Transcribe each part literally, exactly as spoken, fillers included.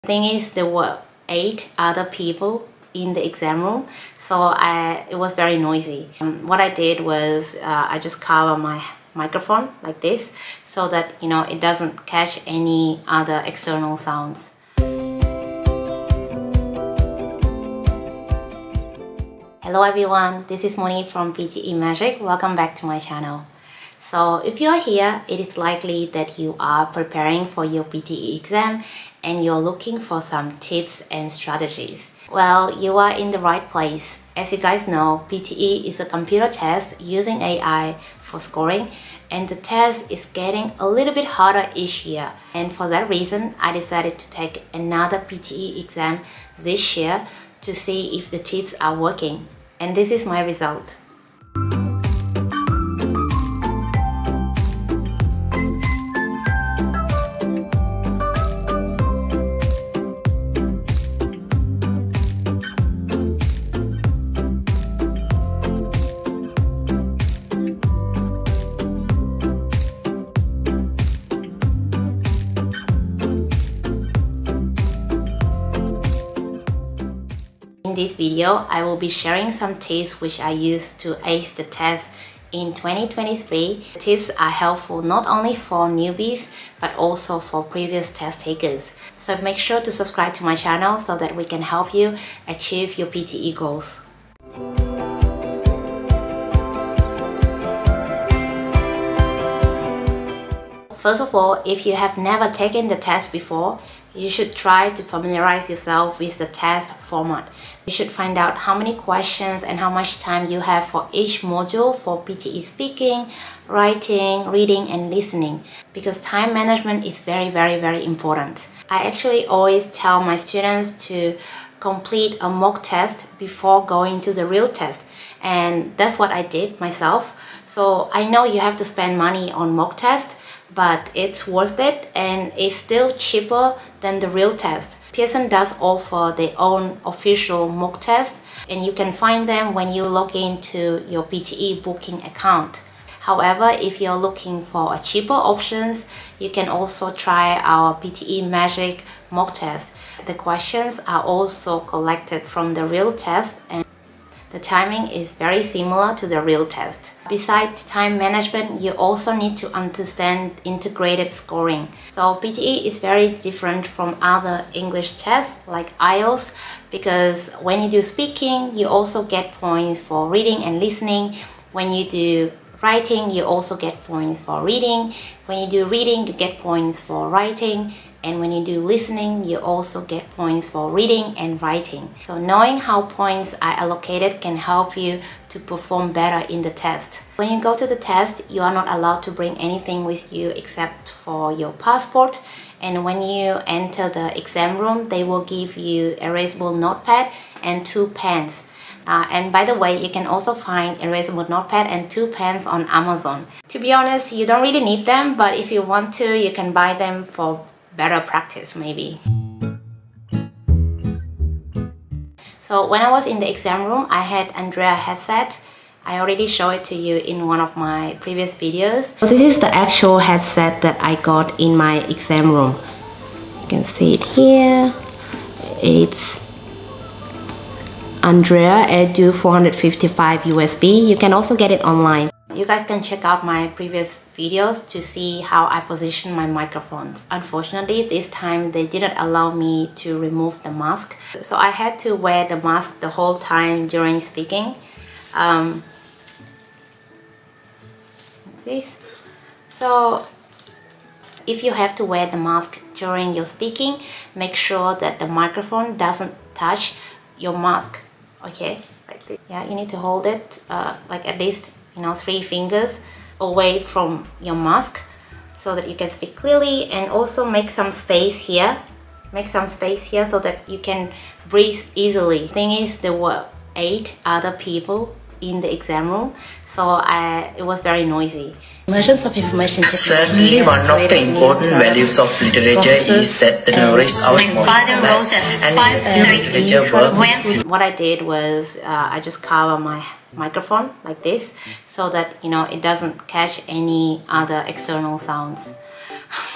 The thing is, there were eight other people in the exam room, so I, it was very noisy. Um, what I did was uh, I just cover my microphone like this so that you know it doesn't catch any other external sounds. Hello everyone, this is Moni from P T E Magic. Welcome back to my channel. So if you are here, it is likely that you are preparing for your P T E exam and you're looking for some tips and strategies. Well, you are in the right place. As you guys know, P T E is a computer test using A I for scoring, and the test is getting a little bit harder each year. And for that reason, I decided to take another P T E exam this year to see if the tips are working. And this is my result. In this video, I will be sharing some tips which I used to ace the test in twenty twenty-three. The tips are helpful not only for newbies but also for previous test takers. So make sure to subscribe to my channel so that we can help you achieve your P T E goals. First of all, if you have never taken the test before, you should try to familiarize yourself with the test format. You should find out how many questions and how much time you have for each module for P T E Speaking, Writing, Reading and Listening, because time management is very very very important. I actually always tell my students to complete a mock test before going to the real test, and that's what I did myself. So I know you have to spend money on mock test, but it's worth it and it's still cheaper than the real test. Pearson does offer their own official mock tests, and you can find them when you log into your P T E booking account. However, if you're looking for a cheaper options, you can also try our P T E Magic mock test. The questions are also collected from the real test, and the timing is very similar to the real test. Besides time management, you also need to understand integrated scoring. So P T E is very different from other English tests like I E L T S, because when you do speaking, you also get points for reading and listening. When you do writing, you also get points for reading. When you do reading, you get points for writing. And when you do listening, you also get points for reading and writing. So knowing how points are allocated can help you to perform better in the test. When you go to the test, you are not allowed to bring anything with you except for your passport. And when you enter the exam room, they will give you erasable notepad and two pens. Uh, and by the way, you can also find erasable notepad and two pens on Amazon. To be honest, you don't really need them, but if you want to, you can buy them for better practice maybe. So when I was in the exam room, I had Andrea headset. I already showed it to you in one of my previous videos. So this is the actual headset that I got in my exam room. You can see it here. It's Andrea Edu four fifty-five U S B. You can also get it online. You guys can check out my previous videos to see how I position my microphone. Unfortunately, this time they didn't allow me to remove the mask. So I had to wear the mask the whole time during speaking. Um, this. So if you have to wear the mask during your speaking, make sure that the microphone doesn't touch your mask. Okay, like this. Yeah, you need to hold it uh, like at least you know three fingers away from your mask so that you can speak clearly, and also make some space here make some space here so that you can breathe easily. Thing is, there were eight other people in the exam room, so I, it was very noisy. Immersions of information Certainly, one of the important values of literature is that the knowledge our and literature works. What I did was uh, I just cover my microphone like this so that you know it doesn't catch any other external sounds.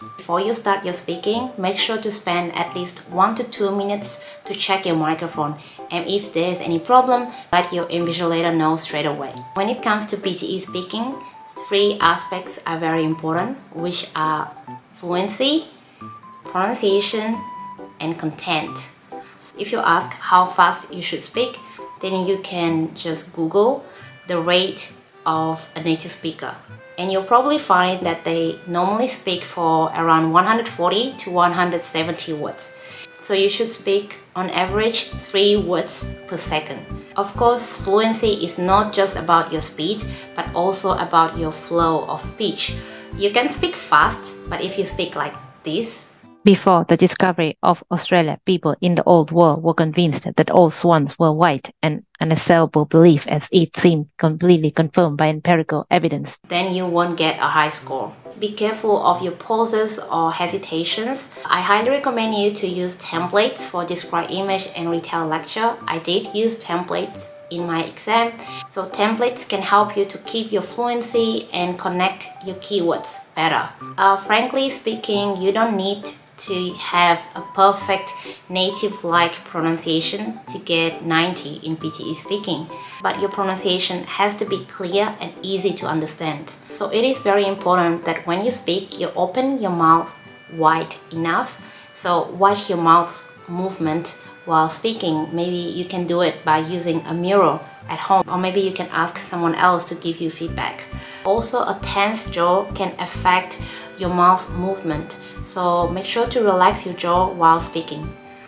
Before you start your speaking, make sure to spend at least one to two minutes to check your microphone, and if there is any problem, let your invigilator know straight away. When it comes to P T E speaking, three aspects are very important, which are fluency, pronunciation, and content. If you ask how fast you should speak, then you can just Google the rate of a native speaker, and you'll probably find that they normally speak for around one hundred forty to one hundred seventy words. So you should speak on average three words per second. Of course, fluency is not just about your speed, but also about your flow of speech. You can speak fast, but if you speak like this. Before the discovery of Australia, people in the old world were convinced that all swans were white, an unassailable belief as it seemed completely confirmed by empirical evidence. Then you won't get a high score. Be careful of your pauses or hesitations. I highly recommend you to use templates for describe image and retell lecture. I did use templates in my exam, so templates can help you to keep your fluency and connect your keywords better. Uh, frankly speaking, you don't need to have a perfect native-like pronunciation to get ninety in P T E speaking, but your pronunciation has to be clear and easy to understand. So it is very important that when you speak, you open your mouth wide enough. So watch your mouth movement while speaking. Maybe you can do it by using a mirror at home, or maybe you can ask someone else to give you feedback. Also, a tense jaw can affect your mouth movement, so make sure to relax your jaw while speaking.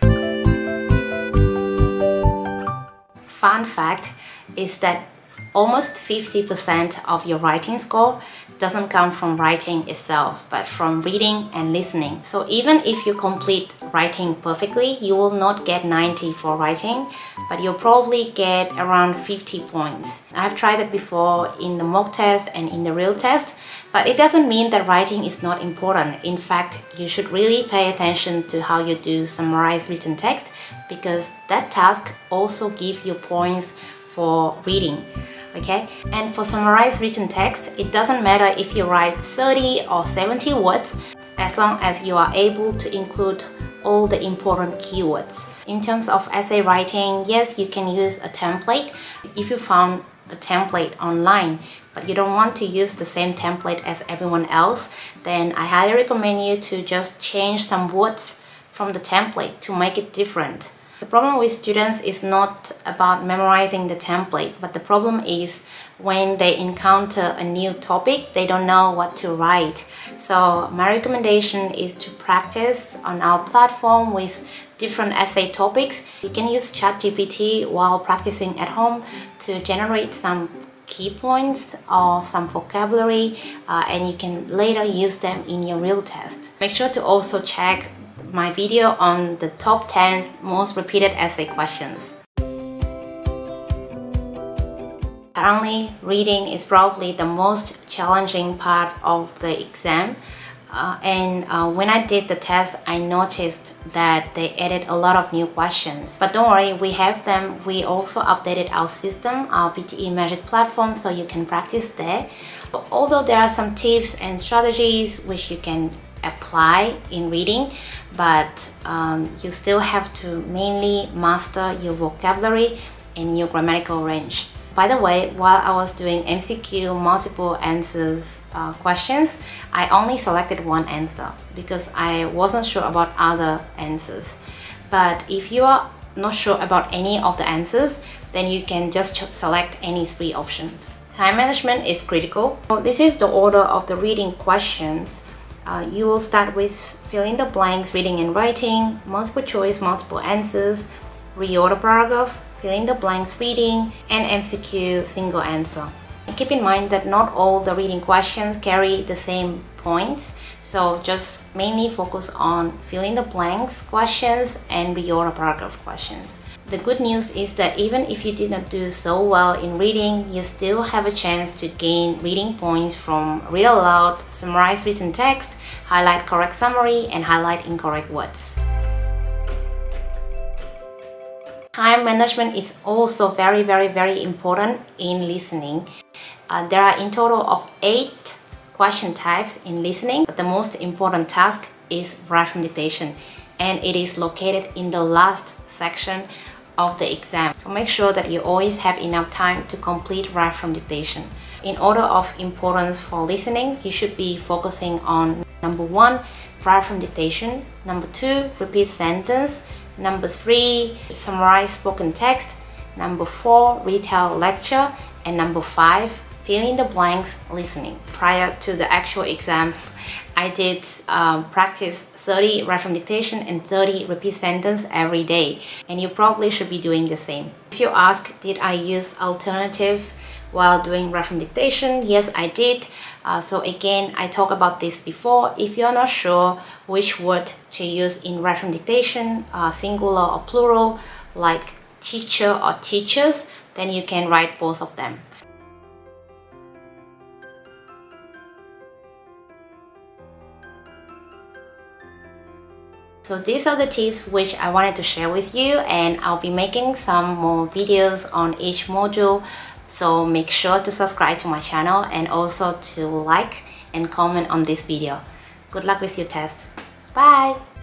Fun fact is that almost fifty percent of your writing score doesn't come from writing itself, but from reading and listening. So even if you complete writing perfectly, you will not get ninety for writing, but you'll probably get around fifty points. I've tried it before in the mock test and in the real test, but it doesn't mean that writing is not important. In fact, you should really pay attention to how you do summarize written text, because that task also gives you points for reading. Okay, and for summarized written text, it doesn't matter if you write thirty or seventy words, as long as you are able to include all the important keywords. In terms of essay writing, yes, you can use a template if you found a template online, but you don't want to use the same template as everyone else, then I highly recommend you to just change some words from the template to make it different. The problem with students is not about memorizing the template, but the problem is when they encounter a new topic, they don't know what to write. So my recommendation is to practice on our platform with different essay topics. You can use ChatGPT while practicing at home to generate some key points or some vocabulary, uh, and you can later use them in your real test. Make sure to also check my video on the top ten most repeated essay questions. Currently, reading is probably the most challenging part of the exam, uh, and uh, when I did the test, I noticed that they added a lot of new questions. But don't worry, we have them. We also updated our system, our P T E Magic platform, so you can practice there. Although there are some tips and strategies which you can apply in reading, but um, you still have to mainly master your vocabulary and your grammatical range. By the way, while I was doing M C Q multiple answers uh, questions, I only selected one answer because I wasn't sure about other answers. But if you are not sure about any of the answers, then you can just select any three options. Time management is critical. So this is the order of the reading questions. Uh, you will start with fill in the blanks, reading and writing, multiple choice, multiple answers, reorder paragraph, fill in the blanks, reading, and M C Q, single answer. And keep in mind that not all the reading questions carry the same points, so just mainly focus on fill in the blanks questions and reorder paragraph questions. The good news is that even if you did not do so well in reading, you still have a chance to gain reading points from read aloud, summarize written text, highlight correct summary, and highlight incorrect words. Time management is also very, very, very important in listening. Uh, there are in total of eight question types in listening, but the most important task is write from dictation, and it is located in the last section of the exam. So make sure that you always have enough time to complete write from dictation. In order of importance for listening, you should be focusing on number one, write from dictation, number two, repeat sentence, number three, summarize spoken text, number four, retell lecture, and number five, fill in the blanks listening. Prior to the actual exam, I did um, practice thirty write from dictation and thirty repeat sentence every day, and you probably should be doing the same. If you ask, did I use alternative while doing write from dictation? Yes, I did. Uh, so again, I talked about this before. If you're not sure which word to use in write from dictation, uh, singular or plural, like teacher or teachers, then you can write both of them. So these are the tips which I wanted to share with you, and I'll be making some more videos on each module. So make sure to subscribe to my channel and also to like and comment on this video. Good luck with your test. Bye!